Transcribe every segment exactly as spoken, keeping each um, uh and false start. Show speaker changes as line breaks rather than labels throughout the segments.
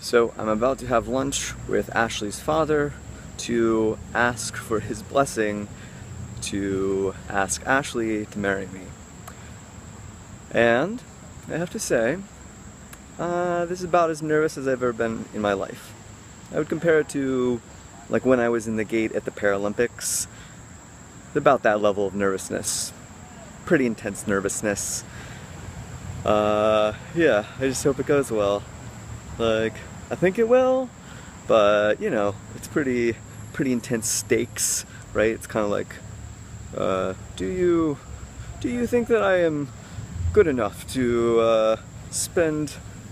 So I'm about to have lunch with Ashley's father to ask for his blessing to ask Ashley to marry me. And I have to say, uh, this is about as nervous as I've ever been in my life. I would compare it to like when I was in the gate at the Paralympics. About that level of nervousness. Pretty intense nervousness. Uh, yeah, I just hope it goes well. Like, I think it will, but you know, it's pretty, pretty intense stakes, right? It's kind of like, uh, do you, do you think that I am good enough to uh, spend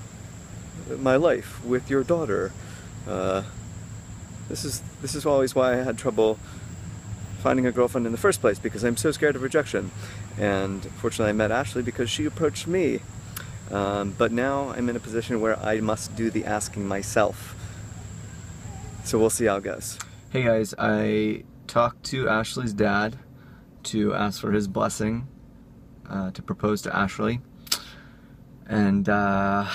my life with your daughter? Uh, this is this is always why I had trouble finding a girlfriend in the first place, because I'm so scared of rejection. And fortunately I met Ashley because she approached me. Um, but now I'm in a position where I must do the asking myself. So we'll see how it goes. Hey guys, I talked to Ashley's dad to ask for his blessing uh, to propose to Ashley. And uh,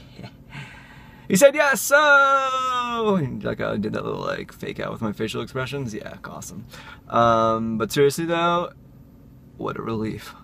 he said yes, so like I did that little like fake out with my facial expressions. Yeah, awesome. Um, but seriously though, what a relief.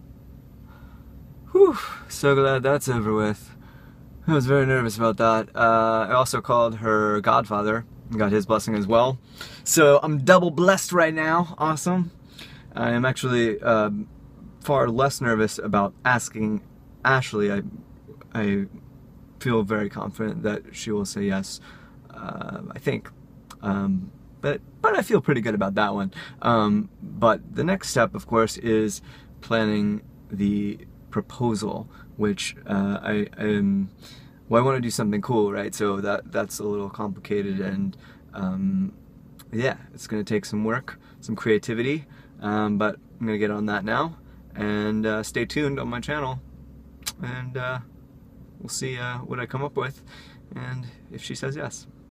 Whew, so glad that's over with. I was very nervous about that. Uh, I also called her godfather and got his blessing as well. So I'm double blessed right now. Awesome. I am actually uh, far less nervous about asking Ashley. I, I feel very confident that she will say yes, uh, I think. Um, but, but I feel pretty good about that one. Um, but the next step, of course, is planning the proposal, which uh, I, um, well, I want to do something cool, right? So that that's a little complicated, and um, yeah, it's going to take some work, some creativity, um, but I'm going to get on that now, and uh, stay tuned on my channel, and uh, we'll see uh, what I come up with, and if she says yes.